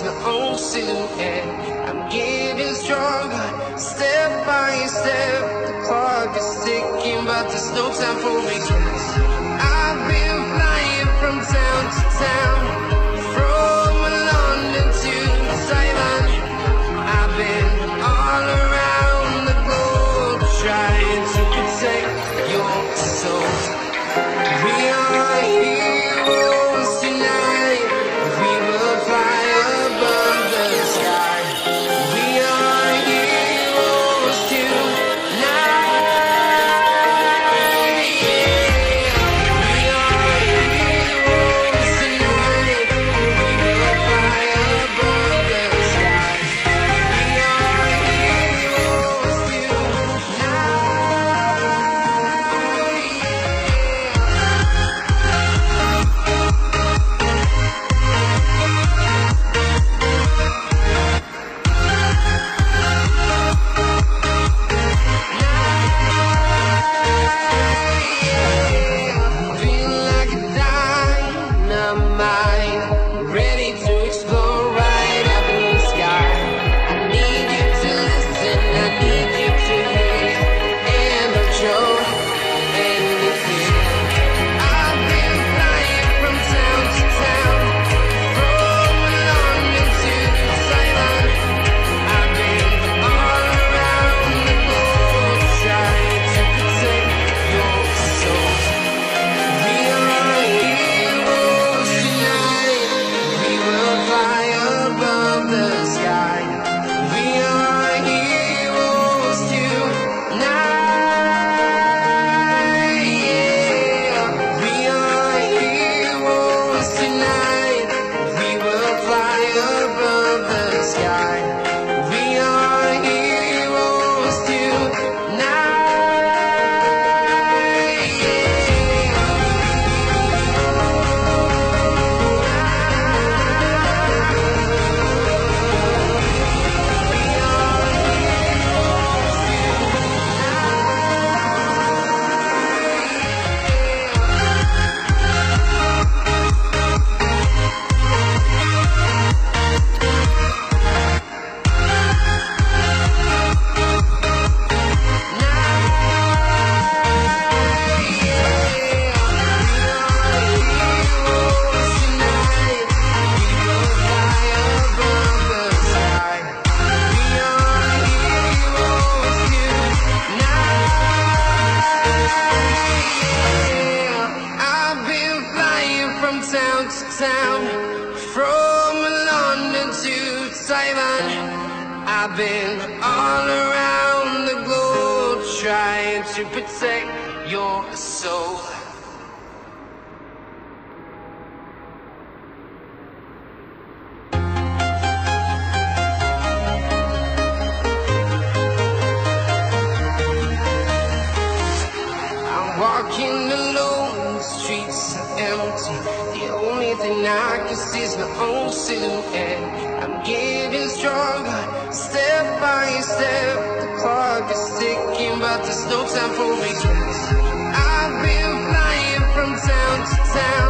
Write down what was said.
my own silhouette. I'm getting stronger, step by step. The clock is ticking, but there's no time for regrets. I've been flying from town to town, from London to Taiwan. I've been all around the globe, trying to protect your soul. We are heroes tonight. We will fly above the sky. We are heroes tonight. Yeah. We are heroes tonight. We will fly above the sky. We are heroes feel like a dynamite, ready to explore right up in the sky. I need you to listen, I need you to hear, and don't show anything. I've been flying from town to town, from London to Taiwan. I've been all around the globe, trying to protect your soul. We are heroes tonight. We will fly above the sky. We are heroes tonight. Yeah. We are heroes tonight. We will fly above the sky. We are heroes I've been flying from town to town, from London to Taiwan. I've been all around the globe, trying to protect your soul. I'm walking alone, the streets are empty. The only thing I can see is my own silhouette. I'm getting stronger, step by step. The clock is ticking, but there's no time for regrets. I've been flying from town to town,